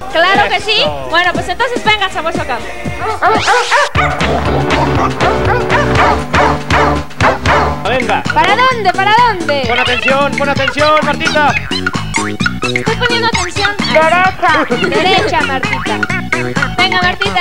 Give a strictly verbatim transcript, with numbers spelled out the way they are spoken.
Claro que sí. Bueno, pues entonces vengas a vuestro campo. Venga. ¿Para dónde? ¿Para dónde? Pon atención, pon atención, Martita. Estoy poniendo atención. Derecha. Derecha, Martita. Venga, Martita.